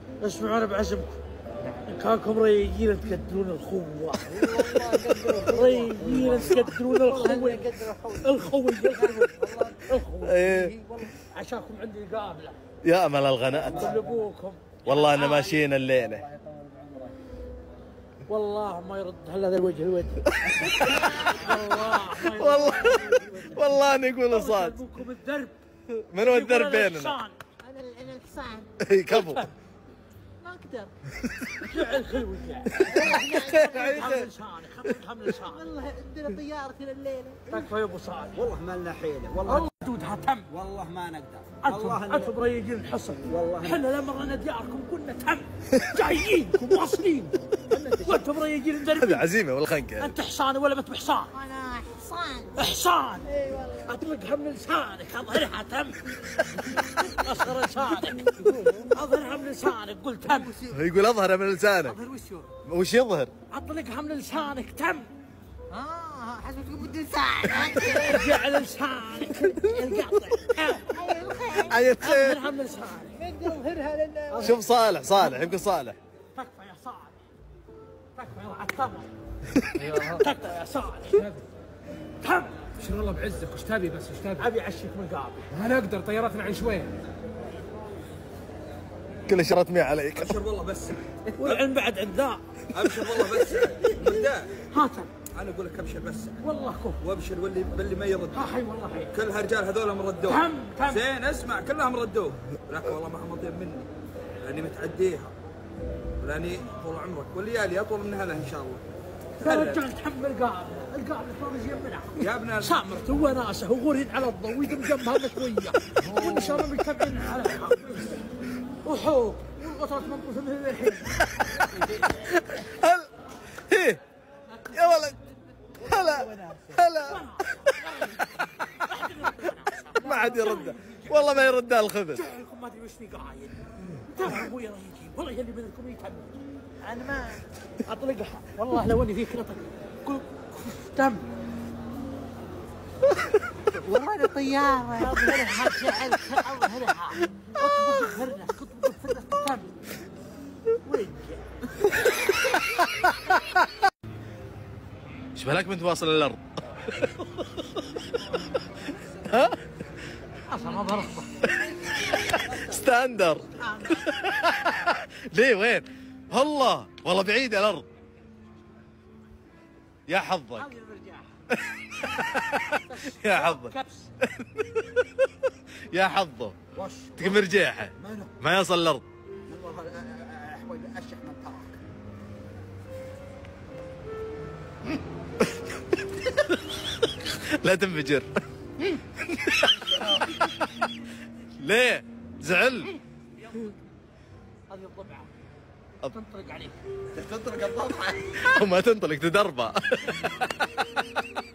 اسمعوا انا بعزمكم ان كانكم ريجين تقدرون الخوه. ريجين تقدرون الخوه. الخوه عشاكم عندي قابله يا امل الغنات. كل ابوكم والله انا ماشيين الليله. والله ما يرد هلا هذا الوجه الودي. والله نقول صاد. ابوكم الدرب. من هو الدرب بيننا؟ انا الحصان. اي كفو. ما اقدر. جعل خلوي حمل لسانك حمل لسانك. والله عندنا طيارة الليلة. تكفى يا ابو صالح. والله ما لنا حيله والله. دودها تم. والله ما نقدر. انتم ريجين الحصن. والله احنا لما رنا دياركم قلنا تم. جايينكم واصلين. وانتم ريجين الدرب. هذه عزيمه والخنقه. انت حصان ولا بنت بحصان؟ انا حصان. حصان. اي والله. اطلقها من لسانك اظهرها تم. اصغر لسانك. اظهرها من لسانك قل تم. يقول اظهر من لسانك. اظهر وش يظهر؟ اطلقها من لسانك تم. حسبتك بده لسانك. جعل لسانك القطع. اي الخير. اظهرها من لسانك. بدي اظهرها لنا. شوف صالح يمكن صالح. تكفى يا صالح. تكفى يا عالتمر. تكفى يا صالح. تم. شنو والله بعزك وش تبي بس وش تبي؟ ابي اعشيك من قابل. ما نقدر طيارتنا عن شوي. كل شرط مية عليك. ابشر والله بس. والعلم بعد عند ذا. ابشر والله بس. مبدأ. هاتم. انا اقول لك ابشر بس. والله كف. وابشر واللي ما يرد. ها حي والله حي. كل هالرجال هذول مردوه. تم. زين اسمع كلهم ردوه. لكن والله ما هم مطيب مني. لاني متعديها. لاني طول عمرك والليالي اطول من هذا ان شاء الله. يا رجال تحمل القابله فرج يمنع. يا ابن سامرته وناسه وغورين على الضوء ويدم جنبها مشويه والنشاره متبعين عليها وحوق والقطره منقوصه من الحين. هي يا ولد. هلا ما عاد يرد. والله ما يرد الخبز. جعلكم ما ادري وش في قايل. ترى ابوي الله يجيب والله اللي منكم يتم. انا ما اطلقها والله لو اني فيك نطق تم. والله انا طياره. اظهرها جعلك اظهرها. اطبق فرنك اطبق فرنك تم. وين ايش بالك بنت واصل الارض؟ ها؟ اصلا اظهر ستاندر. ليه وين؟ والله بعيد الارض. يا حظك. يا حظك. يا حظه. تقوم مرجيحه ما يصل الارض. والله اشح من تراك. لا تنفجر. ليه؟ زعل. هذه الضبعه تنطلق عليك. تنطلق الضبعه. وما تنطلق تدربه.